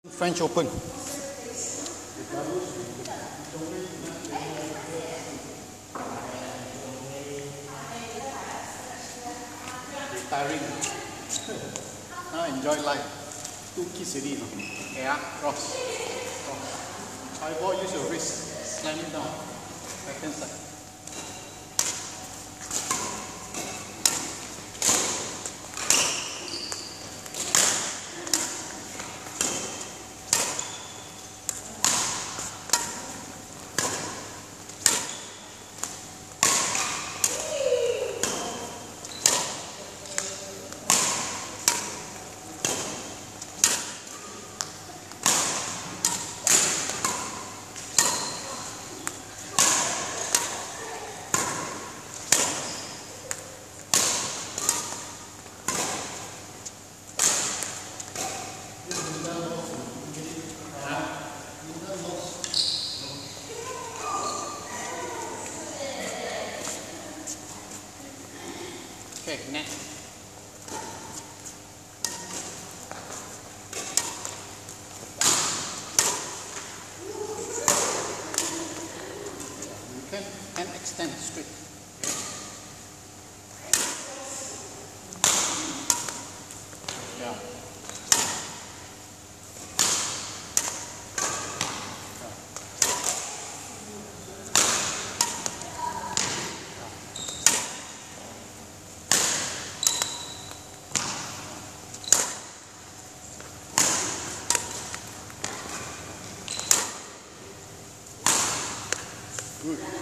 French Open. Retiring. Now enjoy life. 2 kids already, no? Yeah, cross. High ball, use your wrist. Slam it down. Right hand side. Okay, net. Okay, and extend straight. Yeah. Good.